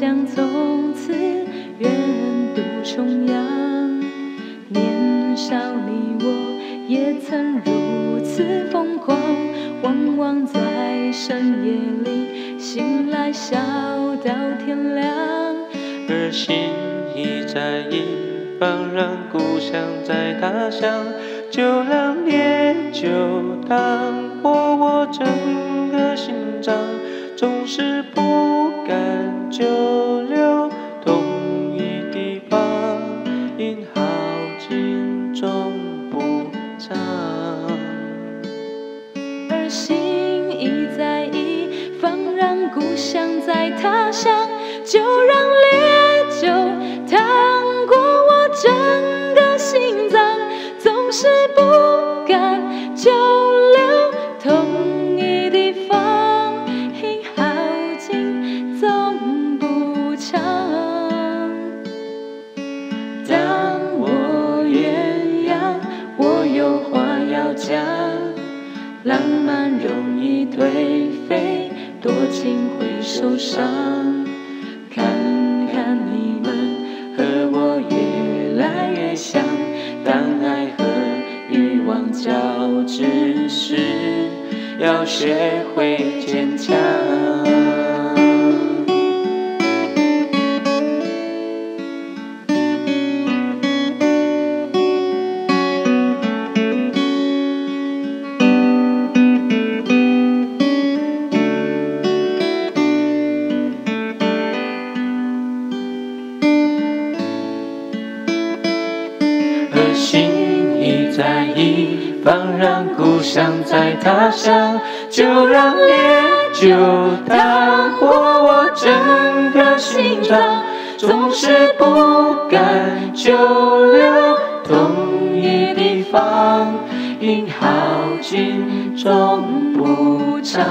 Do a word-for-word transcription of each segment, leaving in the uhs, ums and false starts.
将从此远渡重洋。年少你我也曾如此疯狂，往往在深夜里醒来笑到天亮。 而心已在一方，让故乡在他乡，就让烈酒烫过我整个心脏，总是不敢久留同一地方，因好景终不长。 而心已在一方，让故乡在他乡，就让烈酒烫过我整个心脏，总是不敢久留同一地方，因好景总不长。当我鸳鸯，我有话要讲，浪漫容易颓废，多情会受伤。看看你们和我越来越像，当爱和欲望交织时，要学会坚强。 心已在一方，让故乡在他乡，就让烈酒烫过我整个心脏，总是不敢久留同一地方，因好景终不长。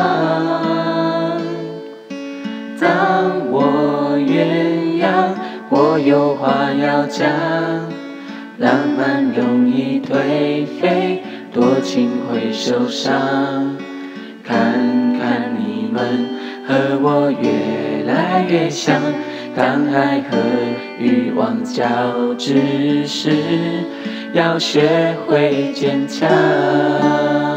当我鸳鸯，我有话要讲，浪漫容易颓废，多情会受伤。看看你们和我越来越像，当爱和欲望交织时，要学会坚强。